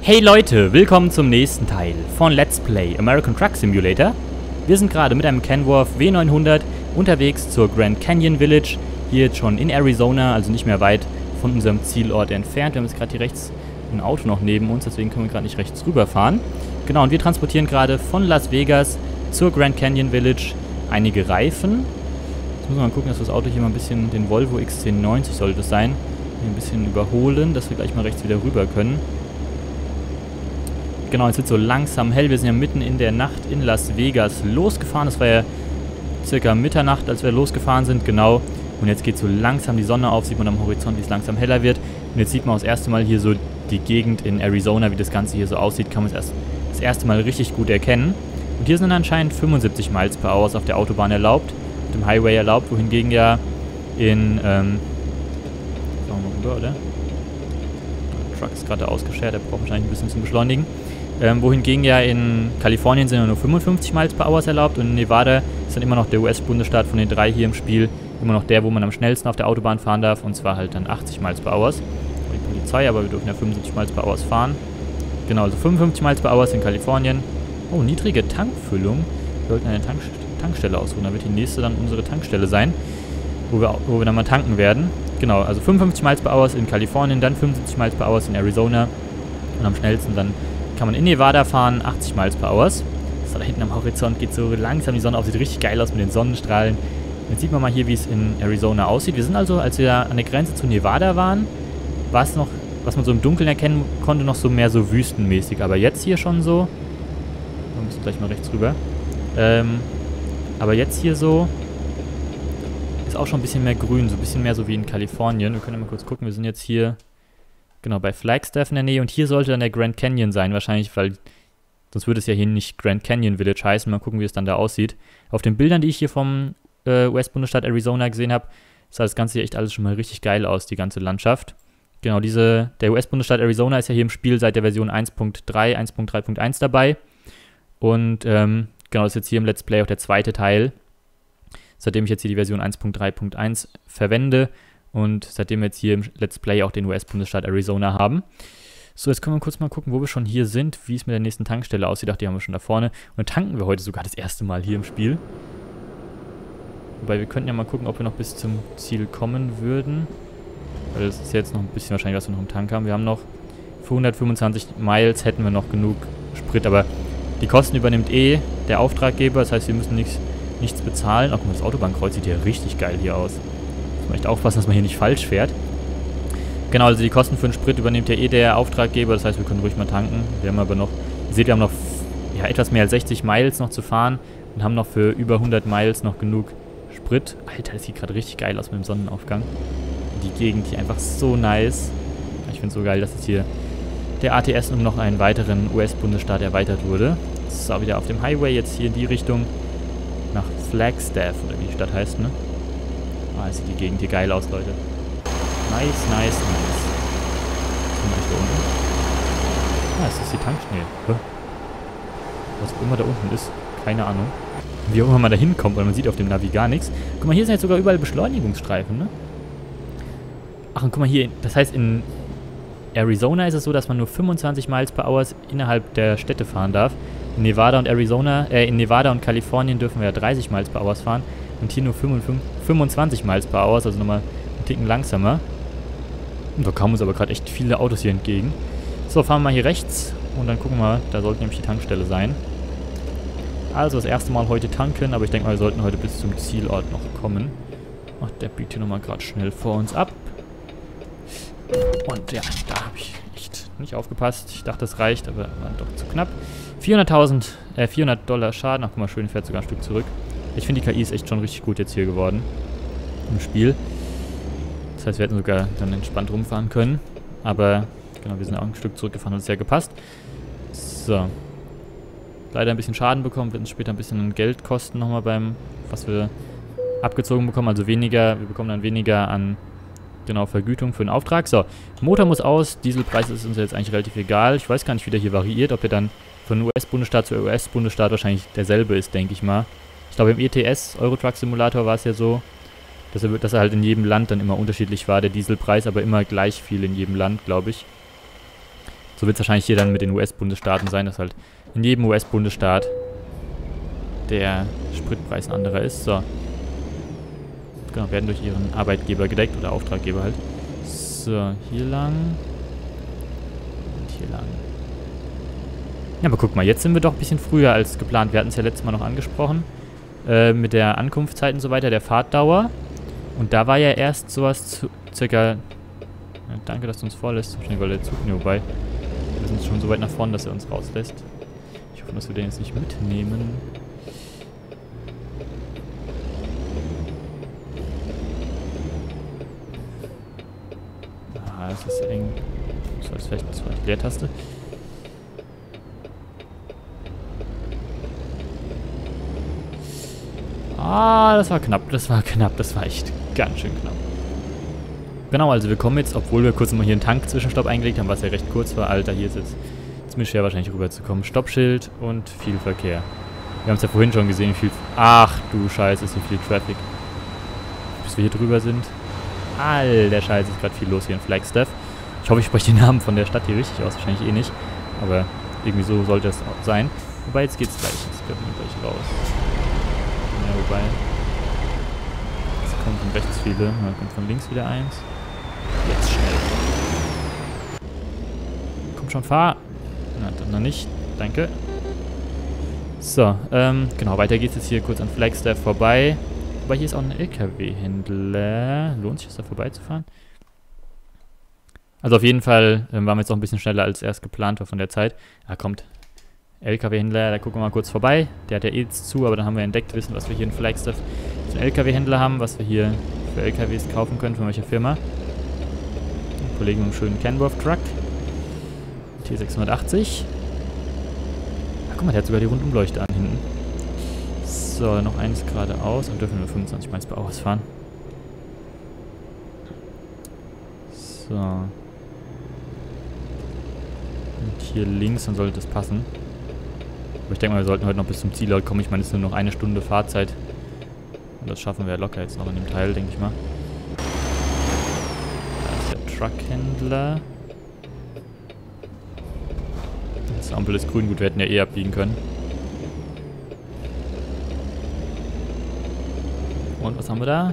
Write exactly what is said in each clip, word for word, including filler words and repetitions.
Hey Leute, willkommen zum nächsten Teil von Let's Play American Truck Simulator. Wir sind gerade mit einem Kenworth W neunhundert unterwegs zur Grand Canyon Village. Hier jetzt schon in Arizona, also nicht mehr weit von unserem Zielort entfernt. Wir haben jetzt gerade hier rechts ein Auto noch neben uns, deswegen können wir gerade nicht rechts rüberfahren. Genau, und wir transportieren gerade von Las Vegas zur Grand Canyon Village einige Reifen. Jetzt müssen wir mal gucken, dass wir das Auto hier mal ein bisschen, den Volvo X zehn neunzig sollte es sein, hier ein bisschen überholen, dass wir gleich mal rechts wieder rüber können. Genau, jetzt wird so langsam hell. Wir sind ja mitten in der Nacht in Las Vegas losgefahren. Das war ja circa Mitternacht, als wir losgefahren sind, genau. Und jetzt geht so langsam die Sonne auf, sieht man am Horizont, wie es langsam heller wird. Und jetzt sieht man auch das erste Mal hier so die Gegend in Arizona, wie das Ganze hier so aussieht, kann man es erst das erste Mal richtig gut erkennen. Und hier sind anscheinend fünfundsiebzig Miles per Hour auf der Autobahn erlaubt, auf dem Highway erlaubt, wohingegen ja in, ähm, schauen wir mal rüber, oder? Der Truck ist gerade ausgeschert, der braucht wahrscheinlich ein bisschen zum Beschleunigen. Ähm, wohingegen ja in Kalifornien sind ja nur fünfundfünfzig Miles per Hour erlaubt und in Nevada ist dann immer noch der U S-Bundesstaat von den drei hier im Spiel immer noch der, wo man am schnellsten auf der Autobahn fahren darf, und zwar halt dann achtzig Miles per Hour. Die Polizei, aber wir dürfen ja fünfundsiebzig Miles per Hour fahren. Genau, also fünfundfünfzig Miles per Hour in Kalifornien. Oh, niedrige Tankfüllung. Wir sollten eine Tank Tankstelle aussuchen, da wird die nächste dann unsere Tankstelle sein, wo wir, wo wir dann mal tanken werden. Genau, also fünfundfünfzig Miles per Hour in Kalifornien, dann fünfundsiebzig Miles per Hour in Arizona und am schnellsten dann kann man in Nevada fahren, achtzig Miles per Hour. So, da hinten am Horizont geht so langsam die Sonne auf, sieht richtig geil aus mit den Sonnenstrahlen. Jetzt sieht man mal hier, wie es in Arizona aussieht. Wir sind also, als wir an der Grenze zu Nevada waren, war es noch, was man so im Dunkeln erkennen konnte, noch so mehr so wüstenmäßig. Aber jetzt hier schon so, wir müssen gleich mal rechts rüber, ähm, aber jetzt hier so, ist auch schon ein bisschen mehr grün, so ein bisschen mehr so wie in Kalifornien. Wir können ja mal kurz gucken, wir sind jetzt hier genau, bei Flagstaff in der Nähe, und hier sollte dann der Grand Canyon sein, wahrscheinlich, weil sonst würde es ja hier nicht Grand Canyon Village heißen. Mal gucken, wie es dann da aussieht. Auf den Bildern, die ich hier vom äh, U S-Bundesstaat Arizona gesehen habe, sah das Ganze hier echt alles schon mal richtig geil aus, die ganze Landschaft. Genau, diese, der U S-Bundesstaat Arizona ist ja hier im Spiel seit der Version eins Punkt drei, eins Punkt drei Punkt eins dabei. Und ähm, genau, das ist jetzt hier im Let's Play auch der zweite Teil, seitdem ich jetzt hier die Version eins Punkt drei Punkt eins verwende. Und seitdem wir jetzt hier im Let's Play auch den U S-Bundesstaat Arizona haben. So, jetzt können wir kurz mal gucken, wo wir schon hier sind, wie es mit der nächsten Tankstelle aussieht. Ach, die haben wir schon da vorne. Und dann tanken wir heute sogar das erste Mal hier im Spiel. Wobei, wir könnten ja mal gucken, ob wir noch bis zum Ziel kommen würden. Weil das ist jetzt noch ein bisschen wahrscheinlich, was wir noch im Tank haben. Wir haben noch für hundertfünfundzwanzig Miles hätten wir noch genug Sprit. Aber die Kosten übernimmt eh der Auftraggeber. Das heißt, wir müssen nichts, nichts bezahlen. Ach, guck mal, das Autobahnkreuz sieht ja richtig geil hier aus. Echt aufpassen, dass man hier nicht falsch fährt. Genau, also die Kosten für den Sprit übernimmt ja eh der Auftraggeber, das heißt, wir können ruhig mal tanken. Wir haben aber noch, ihr seht, wir haben noch ja, etwas mehr als sechzig Miles noch zu fahren und haben noch für über hundert Miles noch genug Sprit. Alter, das sieht gerade richtig geil aus mit dem Sonnenaufgang. Die Gegend hier einfach so nice. Ich finde es so geil, dass jetzt hier der A T S um noch einen weiteren U S-Bundesstaat erweitert wurde. Das ist auch wieder auf dem Highway jetzt hier in die Richtung nach Flagstaff, oder wie die Stadt heißt, ne? Ah, sieht die Gegend hier geil aus, Leute. Nice, nice, nice. Was ist da unten? Ah, es ist die Tankstelle. Hä? Was auch immer da unten ist. Keine Ahnung. Wie auch immer man da hinkommt, weil man sieht auf dem Navi gar nichts. Guck mal, hier sind jetzt sogar überall Beschleunigungsstreifen, ne? Ach, und guck mal hier, das heißt, in Arizona ist es so, dass man nur fünfundzwanzig Miles per Hour innerhalb der Städte fahren darf. In Nevada und Arizona, äh, in Nevada und Kalifornien dürfen wir ja dreißig Miles per Hour fahren. Und hier nur fünfundzwanzig Miles per Hour, also nochmal einen Ticken langsamer. Und da kamen uns aber gerade echt viele Autos hier entgegen. So, fahren wir mal hier rechts und dann gucken wir, da sollte nämlich die Tankstelle sein. Also das erste Mal heute tanken, aber ich denke mal, wir sollten heute bis zum Zielort noch kommen. Ach, der biegt hier nochmal gerade schnell vor uns ab. Und ja, da habe ich echt nicht aufgepasst. Ich dachte, das reicht, aber war doch zu knapp. vierhunderttausend, äh, vierhundert Dollar Schaden. Ach, guck mal, schön, fährt sogar ein Stück zurück. Ich finde, die K I ist echt schon richtig gut jetzt hier geworden im Spiel. Das heißt, wir hätten sogar dann entspannt rumfahren können. Aber, genau, wir sind auch ein Stück zurückgefahren, hat es ja gepasst. So. Leider ein bisschen Schaden bekommen, wird uns später ein bisschen an Geld kosten nochmal beim, was wir abgezogen bekommen. Also weniger, wir bekommen dann weniger an, genau, Vergütung für den Auftrag. So, Motor muss aus, Dieselpreis ist uns jetzt eigentlich relativ egal. Ich weiß gar nicht, wie der hier variiert, ob der dann von U S-Bundesstaat zu U S-Bundesstaat wahrscheinlich derselbe ist, denke ich mal. Ich glaube, im E T S, Euro Truck Simulator, war es ja so, dass er, dass er halt in jedem Land dann immer unterschiedlich war, der Dieselpreis, aber immer gleich viel in jedem Land, glaube ich. So wird es wahrscheinlich hier dann mit den U S-Bundesstaaten sein, dass halt in jedem U S-Bundesstaat der Spritpreis ein anderer ist. So. Genau, werden durch ihren Arbeitgeber gedeckt oder Auftraggeber halt. So, hier lang. Und hier lang. Ja, aber guck mal, jetzt sind wir doch ein bisschen früher als geplant. Wir hatten es ja letztes Mal noch angesprochen. Äh, mit der Ankunftszeit und so weiter, der Fahrtdauer. Und da war ja erst sowas zu circa... Ja, danke, dass du uns vorlässt. Wahrscheinlich, weil der Zug hier vorbei. Wir sind schon so weit nach vorne, dass er uns rauslässt. Ich hoffe, dass wir den jetzt nicht mitnehmen. Ah, es ist eng. So, das ist vielleicht eine zweite Leertaste. Ah, das war knapp, das war knapp, das war echt ganz schön knapp. Genau, also wir kommen jetzt, obwohl wir kurz mal hier einen Tank-Zwischenstopp eingelegt haben, was ja recht kurz war. Alter, hier ist jetzt ziemlich schwer wahrscheinlich rüberzukommen. Stoppschild und viel Verkehr. Wir haben es ja vorhin schon gesehen, wie viel... Ach du Scheiße, ist hier viel Traffic. Bis wir hier drüber sind. Alter Scheiße, ist gerade viel los hier in Flagstaff. Ich hoffe, ich spreche den Namen von der Stadt hier richtig aus. Wahrscheinlich eh nicht. Aber irgendwie so sollte es auch sein. Wobei, jetzt geht's gleich. Jetzt können wir gleich raus. Ja, wobei... Jetzt kommen von rechts viele. Dann kommt von links wieder eins. Jetzt schnell. Komm schon, fahr. Na, dann noch nicht. Danke. So, ähm, genau, weiter geht's jetzt hier kurz an Flagstaff vorbei. Aber hier ist auch ein L K W-Händler. Lohnt sich das, da vorbeizufahren? Also auf jeden Fall ähm, waren wir jetzt auch ein bisschen schneller als erst geplant war von der Zeit. Da kommt L K W-Händler, da gucken wir mal kurz vorbei. Der hat ja eh jetzt zu, aber dann haben wir entdeckt, wissen, was wir hier in Flagstaff für einen L K W-Händler haben, was wir hier für L K Ws kaufen können, von welcher Firma. Ein Kollege mit einem schönen Kenworth-Truck. T sechshundertachtzig. Ach, guck mal, der hat sogar die Rundumleuchte an hinten. So, noch eins geradeaus und dürfen nur fünfundzwanzig Meilen pro Hour fahren. So. Und hier links, dann sollte das passen. Aber ich denke mal, wir sollten heute noch bis zum Zielort kommen. Ich meine, es ist nur noch eine Stunde Fahrzeit. Und das schaffen wir locker jetzt noch in dem Teil, denke ich mal. Da ist der Truckhändler. Das Ampel ist grün, gut, wir hätten ja eh abbiegen können. Und was haben wir da?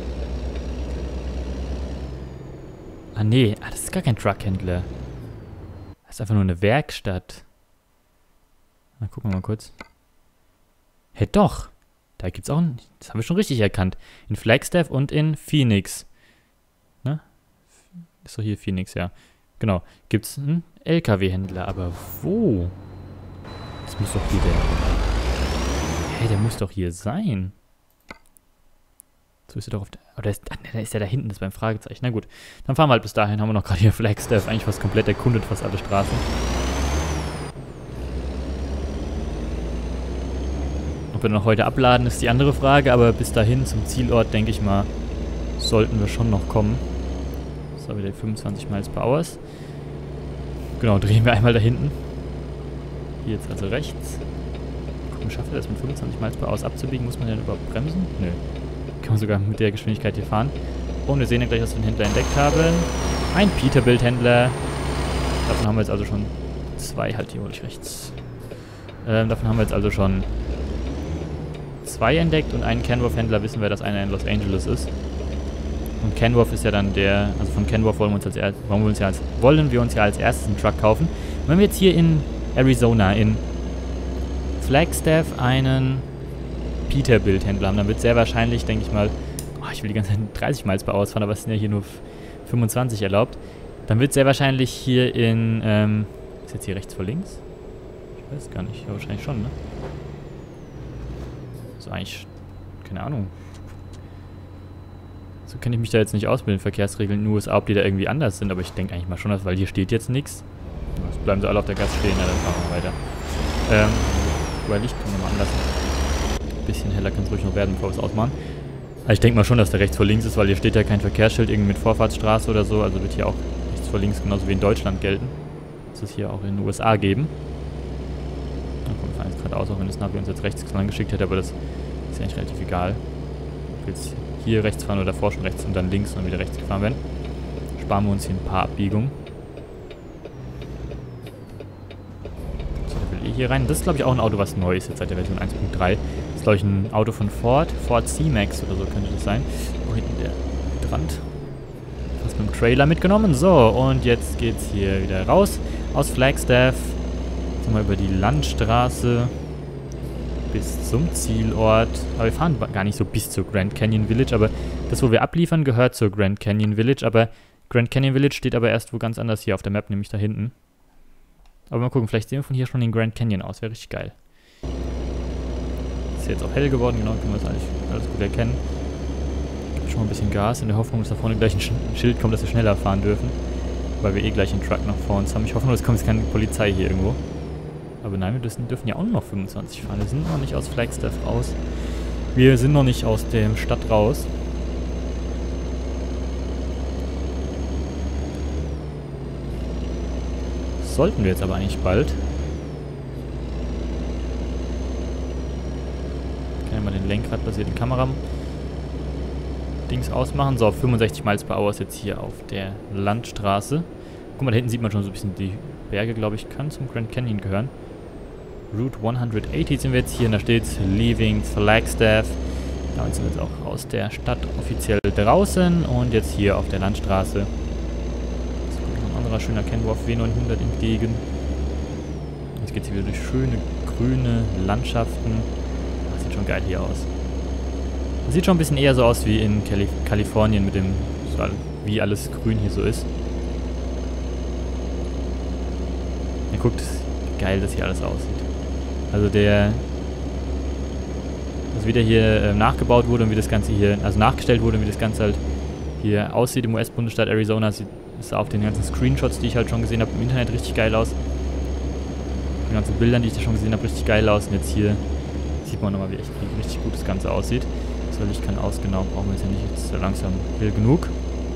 Ah nee, ah, das ist gar kein Truckhändler. Das ist einfach nur eine Werkstatt. Na, gucken wir mal kurz. Hey, doch. Da gibt's auch ein... Das haben wir schon richtig erkannt. In Flagstaff und in Phoenix. Ne? Ist doch hier Phoenix, ja. Genau. Gibt's einen L K W-Händler. Aber wo? Das muss doch hier der... Hey, der muss doch hier sein. So ist er doch auf der... Oder ist, ach, da ist er da hinten, das ist beim Fragezeichen. Na gut. Dann fahren wir halt bis dahin. Haben wir noch gerade hier Flagstaff. Eigentlich fast komplett erkundet, fast alle Straßen. Ob wir noch heute abladen, ist die andere Frage. Aber bis dahin zum Zielort, denke ich mal, sollten wir schon noch kommen. So, wieder fünfundzwanzig Meilen pro Hour. Genau, drehen wir einmal da hinten. Hier jetzt also rechts. Gucken, schafft er das mit fünfundzwanzig Meilen pro Hour abzubiegen? Muss man denn überhaupt bremsen? Nö. Kann man sogar mit der Geschwindigkeit hier fahren. Und wir sehen ja gleich, was wir einen Händler entdeckt haben. Ein Peterbilt-Händler. Davon haben wir jetzt also schon zwei. Halt, hier hole ich rechts. Ähm, davon haben wir jetzt also schon zwei entdeckt und einen Kenworth-Händler wissen wir, dass einer in Los Angeles ist. Und Kenworth ist ja dann der, also von Kenworth wollen wir uns, als er, wollen wir uns, ja, als, wollen wir uns ja als erstes einen Truck kaufen. Und wenn wir jetzt hier in Arizona, in Flagstaff einen Peterbilt-Händler haben, dann wird sehr wahrscheinlich, denke ich mal, oh, ich will die ganze Zeit dreißig Meilen pro Hour fahren, aber es sind ja hier nur fünfundzwanzig erlaubt. Dann wird sehr wahrscheinlich hier in, ähm, ist jetzt hier rechts vor links? Ich weiß gar nicht, ja, wahrscheinlich schon, ne? So eigentlich, keine Ahnung. So kenne ich mich da jetzt nicht aus mit den Verkehrsregeln in den U S A, ob die da irgendwie anders sind, aber ich denke eigentlich mal schon, dass, weil hier steht jetzt nichts. Jetzt bleiben sie alle auf der Gas stehen, ja, dann fahren wir weiter. Ähm, über Licht können wir mal anlassen. Ein bisschen heller kann es ruhig noch werden, bevor wir es ausmachen. Also ich denke mal schon, dass der rechts vor links ist, weil hier steht ja kein Verkehrsschild irgendwie mit Vorfahrtsstraße oder so, also wird hier auch rechts vor links genauso wie in Deutschland gelten. Das es hier auch in den U S A geben. Dann kommen wir fahren jetzt geradeaus, auch wenn das Navi uns jetzt rechts lang geschickt hätte, aber das ist eigentlich relativ egal. Ob wir jetzt hier rechts fahren oder davor schon rechts und dann links und wieder rechts gefahren werden. Sparen wir uns hier ein paar Abbiegungen. hier rein. Das ist, glaube ich, auch ein Auto, was neu ist jetzt seit der Version eins Punkt drei. Das ist, glaube ich, ein Auto von Ford. Ford C-Max oder so könnte das sein. Oh, hinten der Hydrant. Fast mit dem Trailer mitgenommen. So, und jetzt geht's hier wieder raus aus Flagstaff. Jetzt mal über die Landstraße bis zum Zielort. Aber wir fahren gar nicht so bis zur Grand Canyon Village, aber das, wo wir abliefern, gehört zur Grand Canyon Village, aber Grand Canyon Village steht aber erst wo ganz anders hier auf der Map, nämlich da hinten. Aber mal gucken, vielleicht sehen wir von hier schon den Grand Canyon aus, wäre richtig geil. Ist jetzt auch hell geworden, genau, können wir das eigentlich alles gut erkennen. Gibt schon mal ein bisschen Gas, in der Hoffnung, dass da vorne gleich ein Schild kommt, dass wir schneller fahren dürfen. Weil wir eh gleich einen Truck noch vor uns haben. Ich hoffe nur, es kommt jetzt keine Polizei hier irgendwo. Aber nein, wir dürfen, dürfen ja auch nur noch fünfundzwanzig fahren. Wir sind noch nicht aus Flagstaff raus. Wir sind noch nicht aus der Stadt raus. Sollten wir jetzt aber eigentlich bald. Ich kann ja mal den lenkradbasierten Kamera-Dings ausmachen. So, fünfundsechzig Miles per Hour ist jetzt hier auf der Landstraße. Guck mal, da hinten sieht man schon so ein bisschen die Berge, glaube ich, kann zum Grand Canyon gehören. Route hundertachtzig sind wir jetzt hier und da steht Leaving Flagstaff. Damit sind wir jetzt auch aus der Stadt offiziell draußen und jetzt hier auf der Landstraße. Jetzt kommt noch ein anderer schöner Kenworth W neunhundert entgegen. Jetzt geht es hier wieder durch schöne grüne Landschaften. Das sieht schon geil hier aus. Das sieht schon ein bisschen eher so aus wie in Kali Kalifornien mit dem, wie alles grün hier so ist. Ihr guckt, wie geil das hier alles aussieht. Also der, dass wieder hier äh, nachgebaut wurde und wie das Ganze hier, also nachgestellt wurde und wie das Ganze halt hier aussieht im U S-Bundesstaat Arizona, sieht es auf den ganzen Screenshots, die ich halt schon gesehen habe im Internet, richtig geil aus. Die ganzen Bildern, die ich da schon gesehen habe, richtig geil aus. Und jetzt hier sieht man nochmal, wie, echt, wie richtig gut das Ganze aussieht. Das Licht kann aus, genau, brauchen wir jetzt ja nicht, jetzt ist ja langsam hell genug.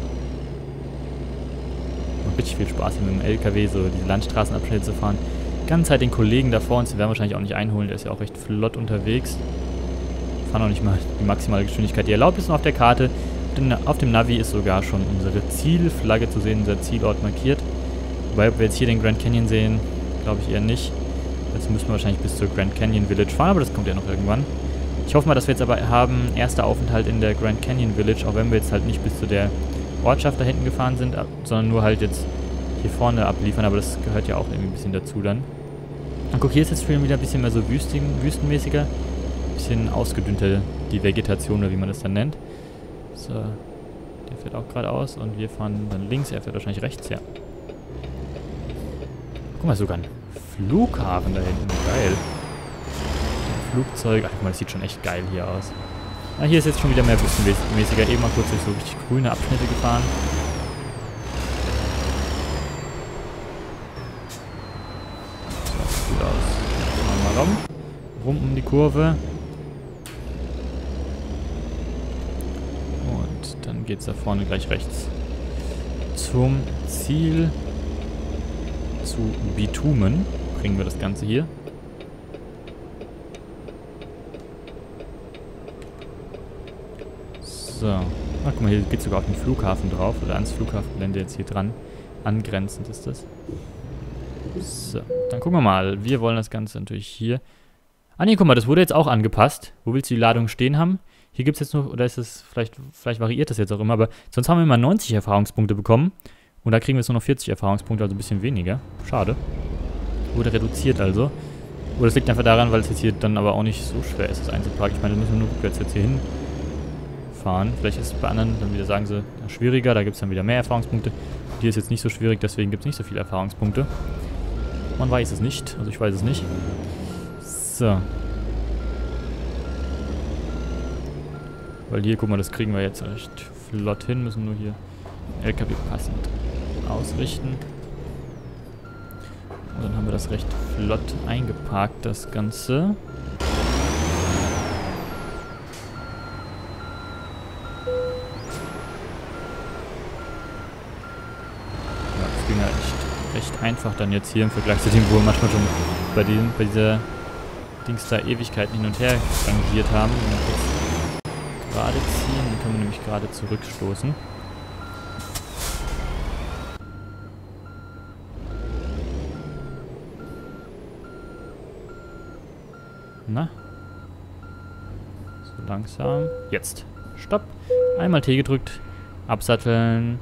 Macht richtig viel Spaß hier mit dem L K W, so diese Landstraßenabschnitte zu fahren. Die ganze Zeit den Kollegen da vor uns, den werden wir wahrscheinlich auch nicht einholen, der ist ja auch recht flott unterwegs. Wir fahren auch nicht mal die maximale Geschwindigkeit, die erlaubt ist, noch auf der Karte. Auf dem Navi ist sogar schon unsere Zielflagge zu sehen, unser Zielort markiert. Wobei, ob wir jetzt hier den Grand Canyon sehen, glaube ich eher nicht. Jetzt müssen wir wahrscheinlich bis zur Grand Canyon Village fahren, aber das kommt ja noch irgendwann. Ich hoffe mal, dass wir jetzt aber haben, erster Aufenthalt in der Grand Canyon Village, auch wenn wir jetzt halt nicht bis zu der Ortschaft da hinten gefahren sind, sondern nur halt jetzt hier vorne abliefern, aber das gehört ja auch irgendwie ein bisschen dazu dann. Und guck, hier ist jetzt schon wieder ein bisschen mehr so Wüsten, wüstenmäßiger, ein bisschen ausgedünnter die Vegetation oder wie man das dann nennt. So, der fährt auch geradeaus und wir fahren dann links, er fährt wahrscheinlich rechts, ja. Guck mal, sogar ein Flughafen da hinten, geil. Flugzeug, ach guck mal, das sieht schon echt geil hier aus. Ah, hier ist jetzt schon wieder mehr wüstenmäßiger, eben mal kurz durch so richtig grüne Abschnitte gefahren. Das sieht gut aus. Machen wir mal rum. Rum um die Kurve. Und dann geht es da vorne gleich rechts zum Ziel. Zu Bitumen bringen wir das Ganze hier. So. Ach, guck mal, hier geht sogar auf den Flughafen drauf. Oder ans Flughafengelände jetzt hier dran. Angrenzend ist das. So. Dann gucken wir mal. Wir wollen das Ganze natürlich hier. Ah ne, guck mal, das wurde jetzt auch angepasst. Wo willst du die Ladung stehen haben? Hier gibt es jetzt noch, oder ist es, vielleicht, vielleicht variiert das jetzt auch immer, aber sonst haben wir immer neunzig Erfahrungspunkte bekommen. Und da kriegen wir jetzt nur noch vierzig Erfahrungspunkte, also ein bisschen weniger. Schade. Wurde reduziert also. Oder das liegt einfach daran, weil es jetzt hier dann aber auch nicht so schwer ist, das einzuparken. Ich meine, da müssen wir nur rückwärts jetzt hier hin fahren. Vielleicht ist es bei anderen, dann wieder sagen sie, schwieriger, da gibt es dann wieder mehr Erfahrungspunkte. Hier ist jetzt nicht so schwierig, deswegen gibt es nicht so viele Erfahrungspunkte. Man weiß es nicht, also ich weiß es nicht. So. Weil hier, guck mal, das kriegen wir jetzt echt flott hin, müssen nur hier L K W passend ausrichten. Und dann haben wir das recht flott eingeparkt, das Ganze. Ging halt echt recht einfach dann jetzt hier im Vergleich zu dem, wo wir manchmal schon bei, den, bei dieser Dings da Ewigkeiten hin und her rangiert haben. Und jetzt gerade ziehen, dann können wir nämlich gerade zurückstoßen. Na? So langsam. Jetzt. Stopp. Einmal T gedrückt. Absatteln.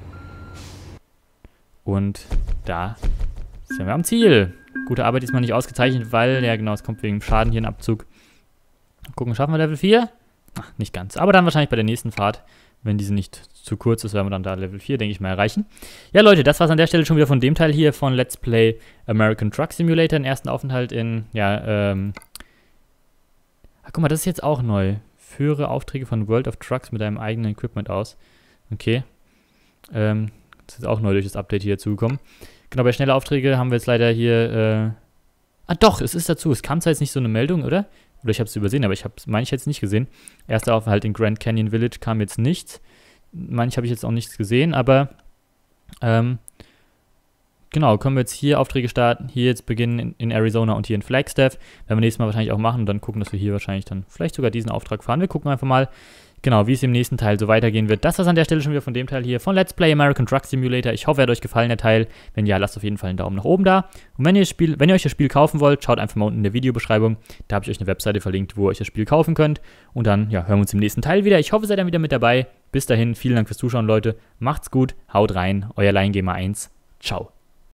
Und da sind wir am Ziel. Gute Arbeit diesmal nicht ausgezeichnet, weil, ja genau, es kommt wegen dem Schaden hier ein Abzug. Gucken, schaffen wir Level vier? Ach, nicht ganz. Aber dann wahrscheinlich bei der nächsten Fahrt, wenn diese nicht zu kurz ist, werden wir dann da Level vier, denke ich mal, erreichen. Ja, Leute, das war's an der Stelle schon wieder von dem Teil hier von Let's Play American Truck Simulator. Den ersten Aufenthalt in, ja, ähm... Ach, guck mal, das ist jetzt auch neu. Führe Aufträge von World of Trucks mit deinem eigenen Equipment aus. Okay. Ähm, das ist auch neu durch das Update hier dazugekommen. Genau, bei schnelle Aufträge haben wir jetzt leider hier, äh... Ah, doch, es ist dazu. Es kam zwar jetzt nicht so eine Meldung, oder? Oder ich habe es übersehen, aber ich habe es, meine ich, jetzt nicht gesehen. Erster Aufenthalt in Grand Canyon Village kam jetzt nichts. Manche habe ich jetzt auch nichts gesehen, aber ähm, genau, können wir jetzt hier Aufträge starten, hier jetzt beginnen in, in Arizona und hier in Flagstaff. Werden wir nächstes Mal wahrscheinlich auch machen und dann gucken, dass wir hier wahrscheinlich dann vielleicht sogar diesen Auftrag fahren. Wir gucken einfach mal, genau, wie es im nächsten Teil so weitergehen wird. Das war's an der Stelle schon wieder von dem Teil hier von Let's Play American Truck Simulator. Ich hoffe, er hat euch gefallen, der Teil. Wenn ja, lasst auf jeden Fall einen Daumen nach oben da. Und wenn ihr, das Spiel, wenn ihr euch das Spiel kaufen wollt, schaut einfach mal unten in der Videobeschreibung. Da habe ich euch eine Webseite verlinkt, wo ihr euch das Spiel kaufen könnt. Und dann, ja, hören wir uns im nächsten Teil wieder. Ich hoffe, ihr seid dann wieder mit dabei. Bis dahin, vielen Dank fürs Zuschauen, Leute. Macht's gut, haut rein. Euer Liongamer eins. Ciao.